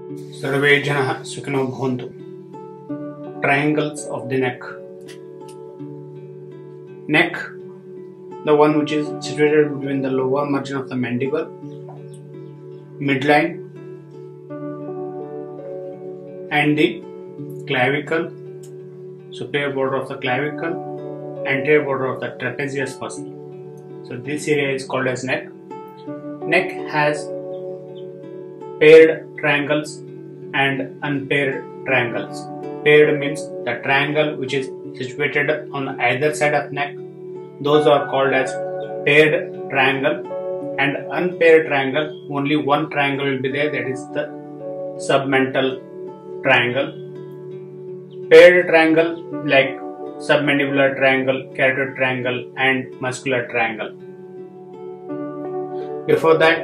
सर्वे जनाः सुखिनो भवन्तु. Triangles of the neck. Neck, the one which is situated between the lower margin of the mandible, midline, and the clavicle, superior border of the clavicle, anterior border of the trapezius muscle. So this area is called as neck. Neck has paired triangles and unpaired triangles. Paired means the triangle which is situated on either side of neck, those are called as paired triangle, and unpaired triangle, only one triangle will be there, that is the submental triangle. Paired triangle like submandibular triangle, carotid triangle, and muscular triangle. Before that,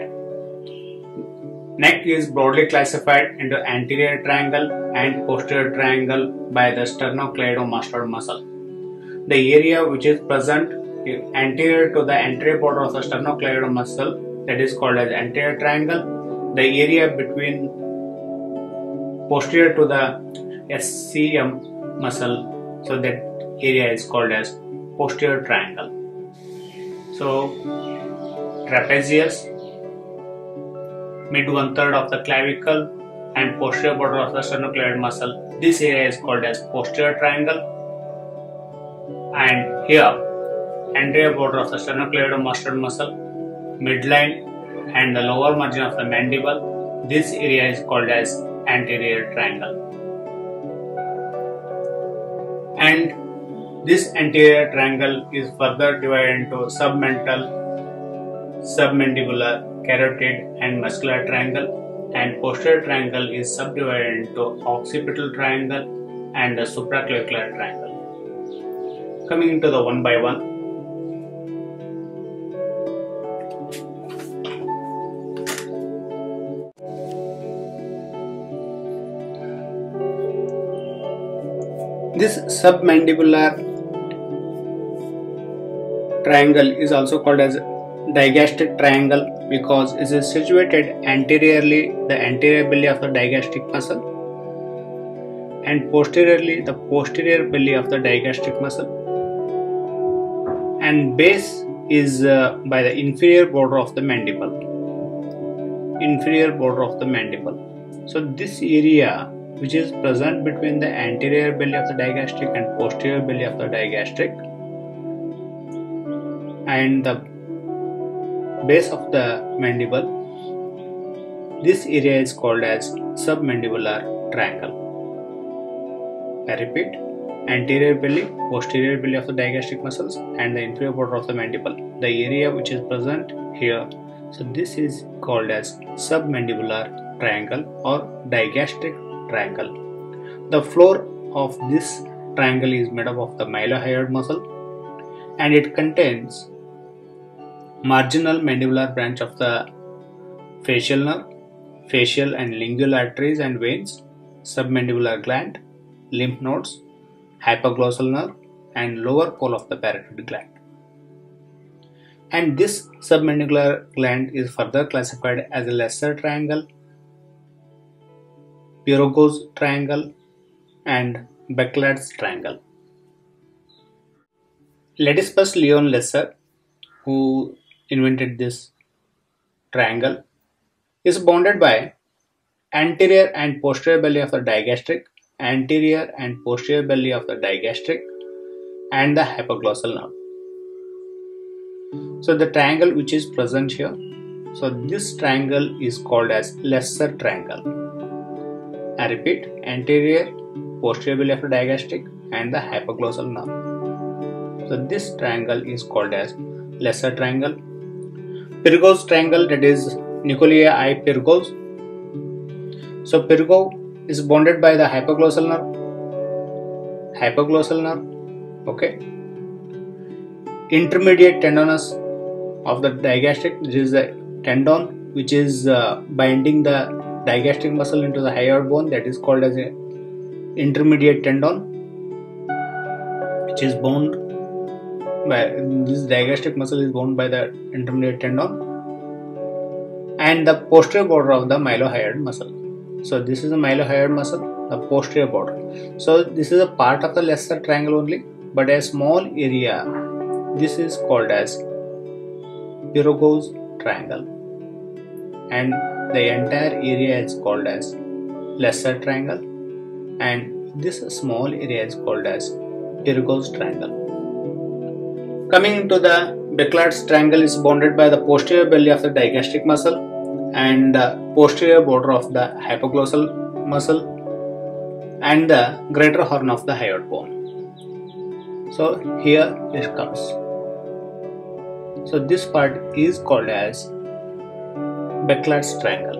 neck is broadly classified into anterior triangle and posterior triangle by the sternocleidomastoid muscle. The area which is present anterior to the anterior border of the sternocleidomastoid muscle, that is called as anterior triangle. The area between posterior to the SCM muscle, so that area is called as posterior triangle. So trapezius, mid 1/3 of the clavicle and posterior border of the sternocleidomastoid muscle, this area is called as posterior triangle. And here, anterior border of the sternocleidomastoid muscle, midline, and the lower margin of the mandible, this area is called as anterior triangle. And this anterior triangle is further divided into submental, submandibular, carotid, and muscular triangle, and posterior triangle is subdivided into occipital triangle and the supraclavicular triangle. Coming into the one by one. This submandibular triangle is also called as digastric triangle because it is situated anteriorly the anterior belly of the digastric muscle and posteriorly the posterior belly of the digastric muscle, and base is by the inferior border of the mandible. Inferior border of the mandible. So this area which is present between the anterior belly of the digastric and posterior belly of the digastric and the base of the mandible, this area is called as submandibular triangle. I repeat, anterior belly, posterior belly of the digastric muscles and the inferior border of the mandible, the area which is present here, so this is called as submandibular triangle or digastric triangle. The floor of this triangle is made up of the mylohyoid muscle and it contains marginal mandibular branch of the facial nerve, facial and lingual arteries and veins, submandibular gland, lymph nodes, hypoglossal nerve, and lower pole of the parotid gland. And this submandibular gland is further classified as a lesser triangle, Pyrgos triangle, and Bachelard's triangle. Ladislas Leon Lesser, who invented this triangle, is bounded by anterior and posterior belly of the digastric, anterior and posterior belly of the digastric, and the hypoglossal nerve. So the triangle which is present here, so this triangle is called as lesser triangle. I repeat, anterior, posterior belly of the digastric and the hypoglossal nerve. So this triangle is called as lesser triangle. Pyrgos triangle, that is Nicolia I. Pyrgos. So Pyrgo is bounded by the hypoglossal nerve, okay. Intermediate tendonus of the digastric, this is the tendon which is binding the digastric muscle into the hyoid bone, that is called as a intermediate tendon, which is bound by this digastric muscle is bound by the intermediate tendon, and the posterior border of the mylohyoid muscle. So this is the mylohyoid muscle, the posterior border. So this is a part of the lesser triangle only, but a small area. This is called as Pirogow's triangle, and the entire area is called as lesser triangle, and this small area is called as Pirogow's triangle. Coming into the Becklard's triangle is bounded by the posterior belly of the digastric muscle and the posterior border of the hypoglossal muscle and the greater horn of the hyoid bone. So here it comes. So this part is called as Becklard's triangle.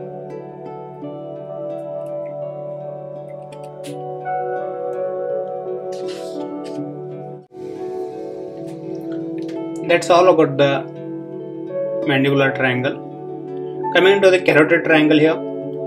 That's all about the mandibular triangle. Coming to the carotid triangle here.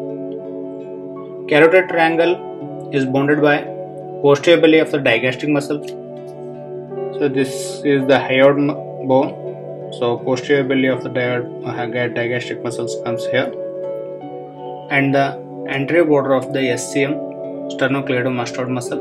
Carotid triangle is bounded by posterior belly of the digastric muscle. So this is the hyoid bone. So posterior belly of the digastric muscles comes here, and the anterior border of the SCM, sternocleidomastoid muscle,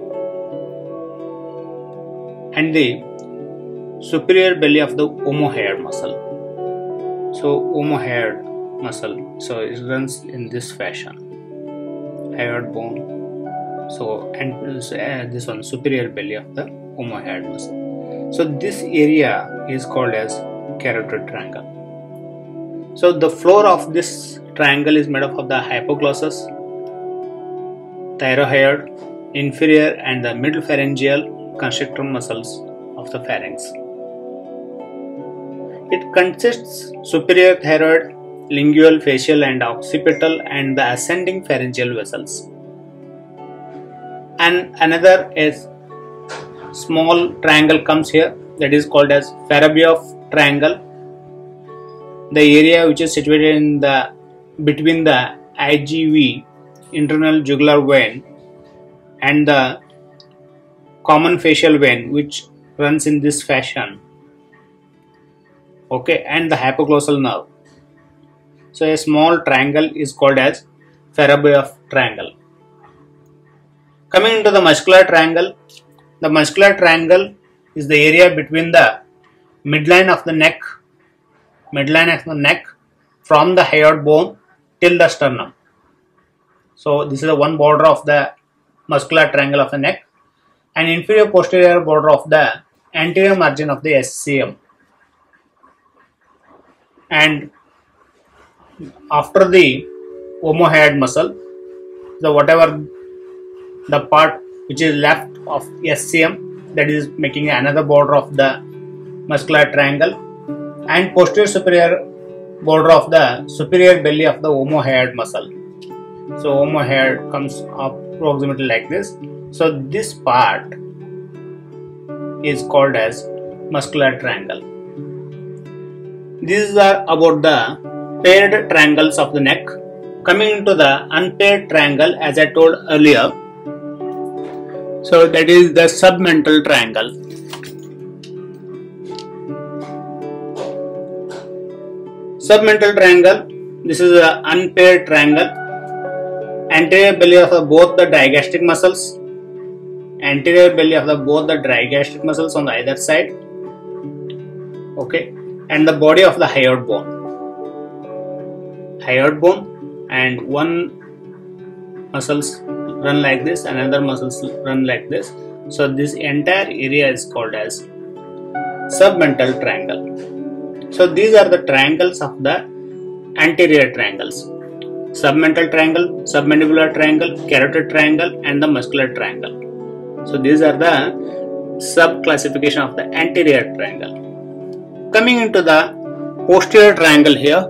and the superior belly of the omohyoid muscle. So omohyoid muscle, so it runs in this fashion, hyoid bone. So and this one, superior belly of the omohyoid muscle. So this area is called as carotid triangle. So the floor of this triangle is made up of the hypoglossus, thyrohyoid, inferior and the middle pharyngeal constrictor muscles of the pharynx. It consists superior thyroid, lingual, facial and occipital and the ascending pharyngeal vessels. And another is small triangle comes here, that is called as Farabeuf triangle. The area which is situated in the between the IJV, internal jugular vein, and the common facial vein, which runs in this fashion. Okay, and the hypoglossal nerve. So a small triangle is called as Farabeuf triangle. Coming into the muscular triangle, the muscular triangle is the area between the midline of the neck from the hyoid bone till the sternum. So this is the one border of the muscular triangle of the neck, and inferior posterior border of the anterior margin of the SCM. And after the omohyoid muscle, whatever the part which is left of SCM, that is making another border of the muscular triangle, and posterior superior border of the superior belly of the omohyoid muscle. So omohyoid comes approximately like this. So this part is called as muscular triangle. These are about the paired triangles of the neck. Coming into the unpaired triangle, as I told earlier, so that is the submental triangle. Submental triangle, this is an unpaired triangle. Anterior belly of both the digastric muscles, anterior belly of both the digastric muscles on the either side. Okay, and the body of the hyoid bone, and one muscles run like this, another muscles run like this. So this entire area is called as submental triangle. So these are the triangles of the anterior triangles: submental triangle, submandibular triangle, carotid triangle, and the muscular triangle. So these are the sub classification of the anterior triangle. Coming into the posterior triangle here.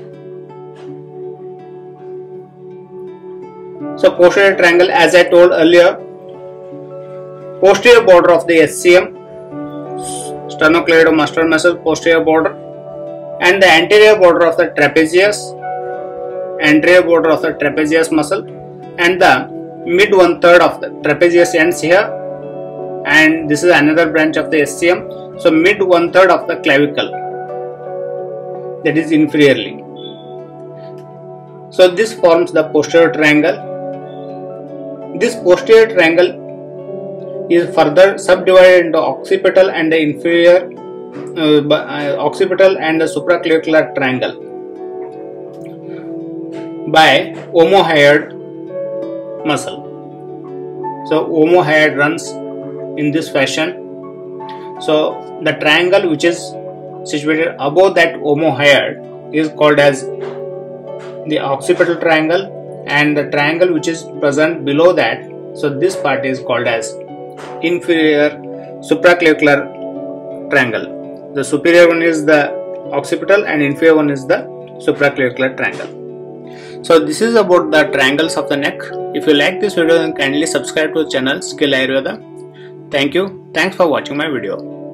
So posterior triangle, as I told earlier, posterior border of the SCM, sternocleidomastoid muscle, posterior border, and the anterior border of the trapezius, anterior border of the trapezius muscle, and the mid 1/3 of the trapezius ends here, and this is another branch of the SCM. So mid 1/3 of the clavicle, that is inferiorly. So this forms the posterior triangle. This posterior triangle is further subdivided into occipital and the inferior occipital and the supraclavicular triangle by omohyoid muscle. So omohyoid runs in this fashion. So the triangle which is situated above that omohyoid is called as the occipital triangle, and the triangle which is present below that, so this part is called as inferior supraclavicular triangle. The superior one is the occipital and inferior one is the supraclavicular triangle. So this is about the triangles of the neck. If you like this video, then kindly subscribe to the channel Skill Ayurveda. Thank you. Thanks for watching my video.